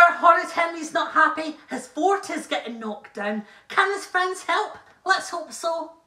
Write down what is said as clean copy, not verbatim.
Horrid Henry's not happy. His fort is getting knocked down. Can his friends help? Let's hope so.